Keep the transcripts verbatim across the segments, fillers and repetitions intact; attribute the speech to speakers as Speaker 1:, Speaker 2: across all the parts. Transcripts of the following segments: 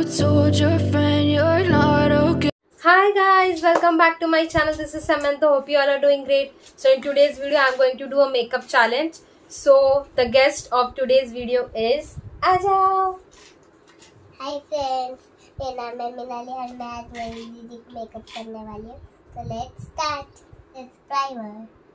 Speaker 1: told your friend you're not okay.
Speaker 2: Hi guys, welcome back to my channel. This is Samantha. Hope you all are doing great. So in today's video I'm going to do a makeup challenge. So the guest of today's video is Ajao.
Speaker 3: Hi friends, मेरा नाम है मिनाली और मैं आज मेरी दीदी को makeup करने वाली हूँ. So let's start. It's primer.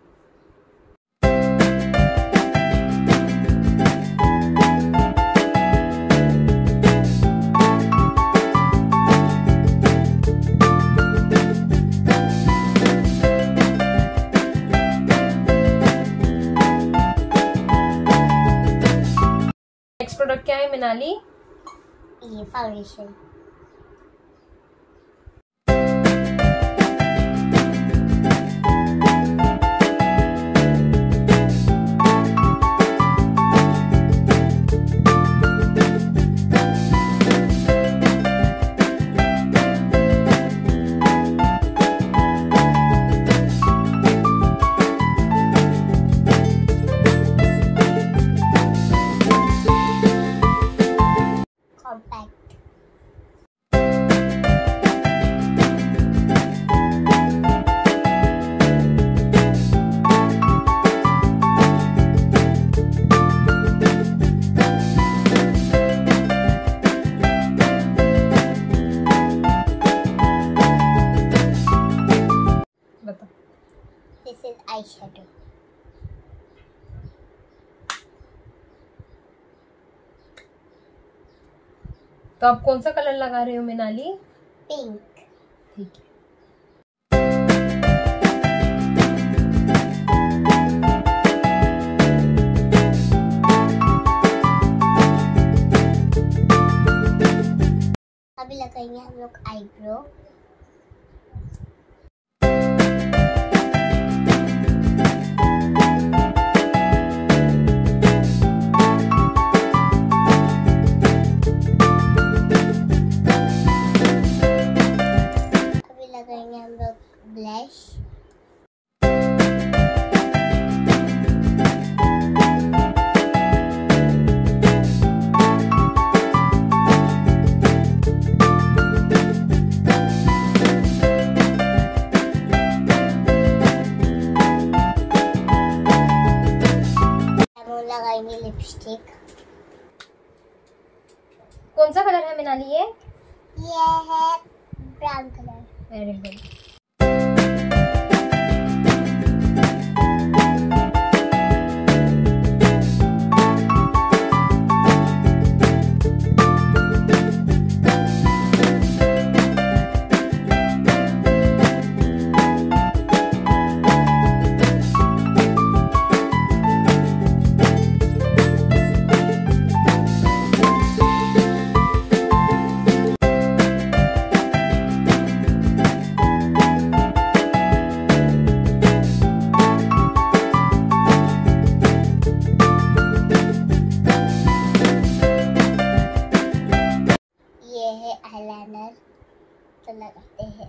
Speaker 2: Next product क्या है मिनाली?
Speaker 3: ये फाउंडेशन. This is eyeshadow.
Speaker 2: तो आप कौन सा कलर लगा रहे हो मिनाली?
Speaker 3: पिंक.
Speaker 2: ठीक है.
Speaker 3: अभी लगाएंगे हम लोग आईब्रो. लगाएंगे हम लोग ब्लश. हम लगाएंगे लिपस्टिक.
Speaker 2: कौन सा कलर है मिनाली ये?
Speaker 3: ये है brown colour.
Speaker 2: Very good. Eyeliner तो लगाते हैं.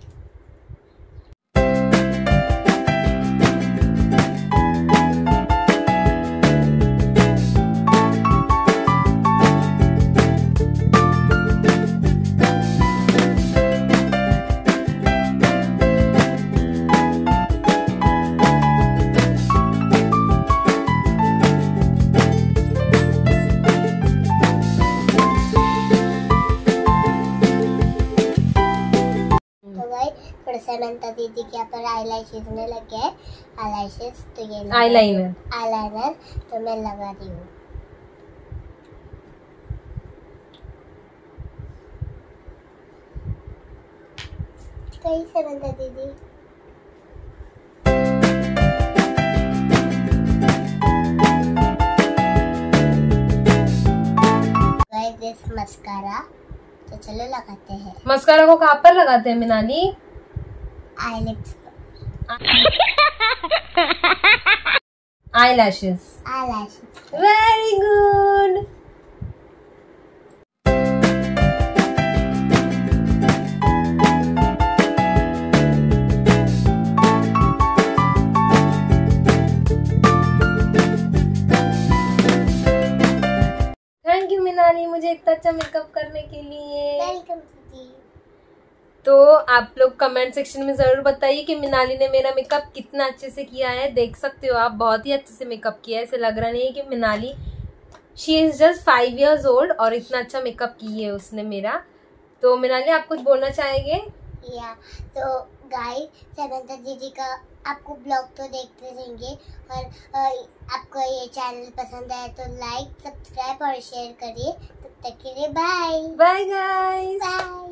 Speaker 2: समंता दीदी के यहाँ पर आईलैशेस में लग गए आईलैशेस. तो ये आईलाइनर
Speaker 3: आईलाइनर तो मैं लगा रही हूँ. कहीं समंता दीदी. This mascara. तो चलो लगाते हैं.
Speaker 2: मस्कारा को कहाँ पर लगाते हैं Minali?
Speaker 3: eyelids.
Speaker 2: Eyelashes.
Speaker 3: Eyelashes.
Speaker 2: Very good. Thank you Minali मुझे इतना अच्छा मेकअप करने के लिए।
Speaker 3: वेलकम जी।
Speaker 2: तो आप लोग कमेंट सेक्शन में जरूर बताइए कि मिनाली ने मेरा मेकअप कितना अच्छे से किया है। देख सकते हो आप, बहुत ही अच्छे से मेकअप किया है। ऐसे लग रहा नहीं है कि Minali, she is just five years old और इतना अच्छा मेकअप की है उसने मेरा। तो मिनाली आप कुछ बोलना चाहेंगे?
Speaker 3: या तो गाइस, समंता दीदी का आपको ब्लॉग तो देखते रहेंगे और अ, आपको ये चैनल पसंद आए तो लाइक, सब्सक्राइब और शेयर करिए। तब तक के लिए बाय
Speaker 2: बाय गाइस।
Speaker 3: बाय।